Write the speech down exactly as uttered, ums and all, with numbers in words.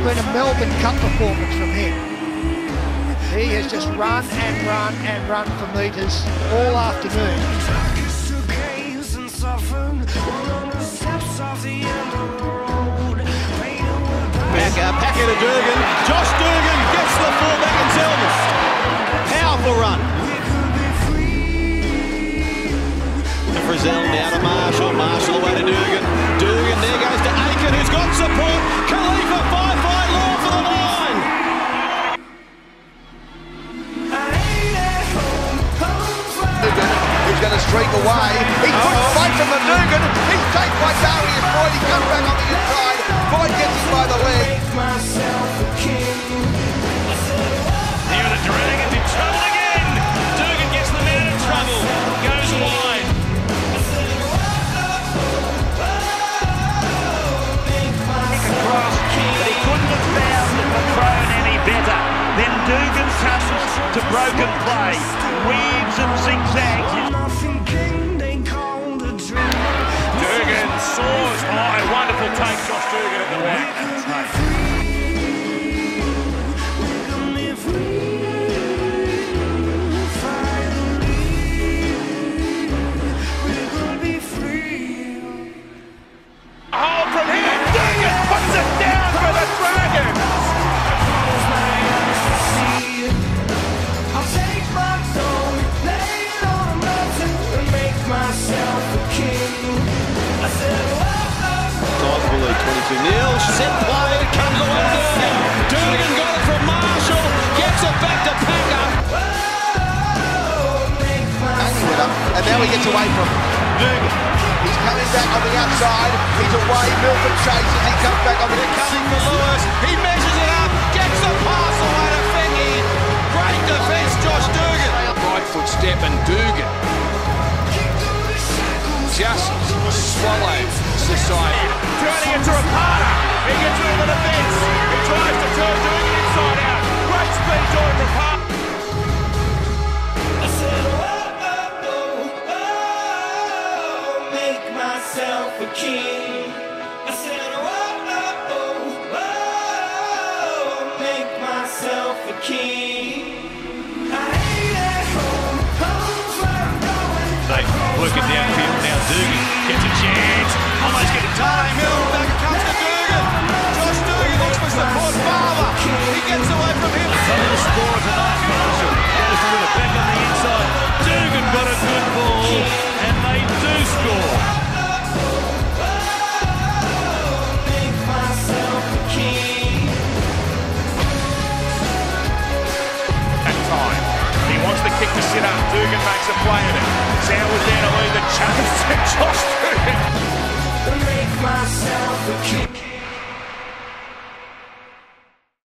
been a Melbourne Cup performance from him. He has just run and run and run for metres all afternoon. Back up, packet to Dugan. Josh Dugan gets the fullback and Zelman. Powerful run. Frizzell now to Marshall. Marshall away to Dugan. Dugan, there goes to Aiken, who's got support. Khalifa, five-five law for the line. Dugan, who's going to streak away. He's put away from the Dugan. He's taken by Darby and Boyd. He comes back on the inside. Boyd gets him by the leg. Here the Dragons in trouble again. Dugan gets them out of trouble. Goes wide. He couldn't have found the thrown any better. Then Dugan tusses to broken play. Weaves and zigzags. Dugan soars high. Wonderful take, Josh Dugan at the back. Oh, from here, Dugan puts it down for the Dragons. I'll take my throne, lay it on a mountain, and make myself a king. I said, Time for lead, twenty-two nil. Set play, it comes away Dugan. Dugan got it from Marshall. Gets it back to Packer. Hanging with him, and now he gets away from Dugan. He's coming back on the outside. He's away. Milford chases. He comes back on the They're coming for Lewis. He measures it up. Gets the pass away to Fengi. Great defence, Josh Dugan. Right foot step and Dugan just swallows society. Turning it to Rapana. He gets rid of the defence. He tries to turn Dugan inside out. Great speed, Jordan Rapana. I said, oh, oh, oh, oh, make myself a king. I said, oh, oh, oh, oh, make myself a king. I hate at home, home's where I'm going. They work it downfield now. Dugan gets a chance. Almost getting time. Hill, back it comes to Dugan. Josh Dugan looks for support. Farmer. He gets away from him. Some of the score tonight, Marshall. Goes to win it back on the inside. Dugan got a good ball, and they do score. Make myself a king. At time. He wants the kick to sit up. Dugan makes a play of it. Sam was there to lead the chase. Josh Dugan. Make myself a king.